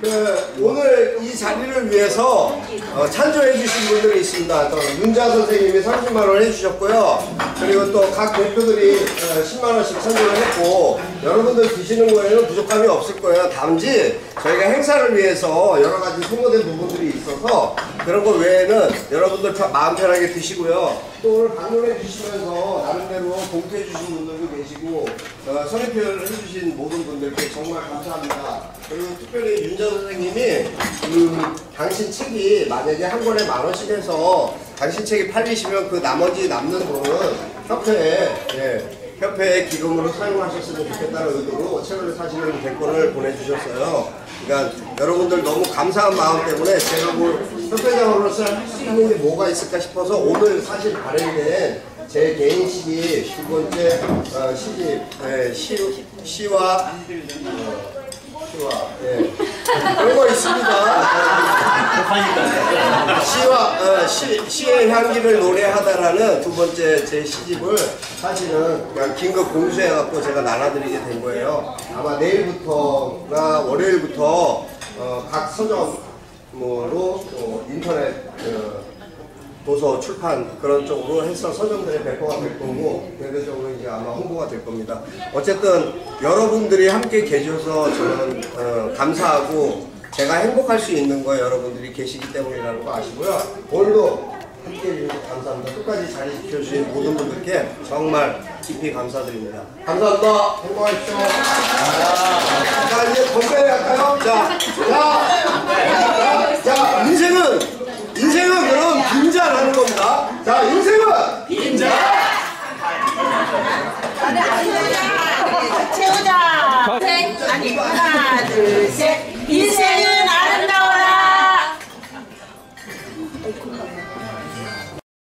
오늘 이 자리를 위해서 찬조해 주신 분들이 있습니다. 또 윤자 선생님이 30만원 해주셨고요. 그리고 또 각 대표들이 10만원씩 찬조를 했고, 여러분들 드시는 거에는 부족함이 없을 거예요. 단지 저희가 행사를 위해서 여러 가지 소모된 부분들이 있어서 그런 거 외에는 여러분들 마음 편하게 드시고요. 또 오늘 방문해 주시면서 나름대로 봉투해 주신 분들도 계시고, 성의 표현을 해주신 모든 분들께 정말 감사합니다. 그리고 특별히 윤자 선생님이 당신 책이 만약에 한 권에 10,000원씩 해서 당신 책이 팔리시면 그 나머지 남는 돈은 협회의 기금으로 사용하셨으면 좋겠다는 의도로 책을 사시는 대권을 보내주셨어요. 그러니까 여러분들 너무 감사한 마음 때문에 제가 뭐 협회장으로서 할 수 있는 게 뭐가 있을까 싶어서 오늘 사실 발행된 제 개인 시집 두 번째 시집 시와 그런 거 있습니다. 시의 향기를 노래하다라는 두 번째 제 시집을 사실은 그냥 긴급 공수해갖고 제가 나눠드리게 된 거예요. 아마 내일부터나 월요일부터 각 서점으로 인터넷 도서 출판 그런 쪽으로 해서 서점들에 배포가 될 거고, 대대적으로 이제 아마 홍보가 될 겁니다. 어쨌든 여러분들이 함께 계셔서 저는 감사하고, 제가 행복할 수 있는 거 여러분들이 계시기 때문이라는 거 아시고요. 오늘도 함께 해주셔서 감사합니다. 끝까지 잘 지켜주신 모든 분들께 정말 깊이 감사드립니다. 감사합니다. 행복하십시오. 자, 이제 건배할까요? 자, 인생은 그럼 빈자라는 겁니다. 자, 인생은 빈자. 채우자. 아니, 하나, 둘, 셋. 인생은 아름다워라.